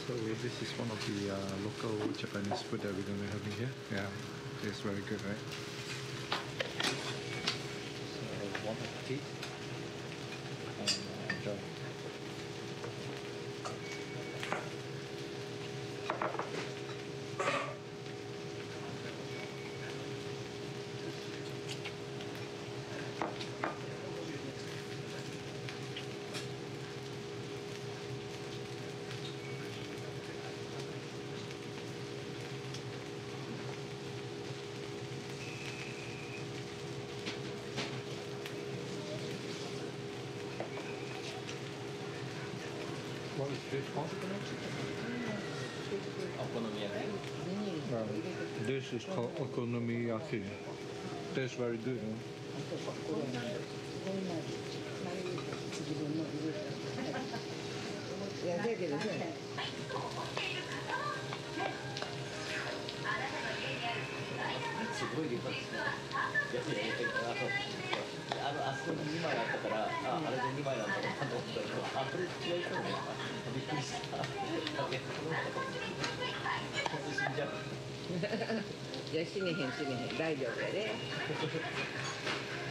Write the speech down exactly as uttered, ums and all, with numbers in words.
So this is one of the uh, local Japanese food that we're going to be having here. Yeah, tastes very good, right? So one appetit and uh, enjoy. What is this called? Okonomiyaki. Uh, this is called Okonomiyaki. Tastes very good. Huh? いや、だけどね。 すごい量ですね。いやいやいや、あの、あそこににまいあったから、あ、あれでにまいなんだろうなと思ったけど、あ、これ違う人ね。びっくりした。いや、この人死んじゃう。 いや、死ねへん死ねへん、大丈夫やで。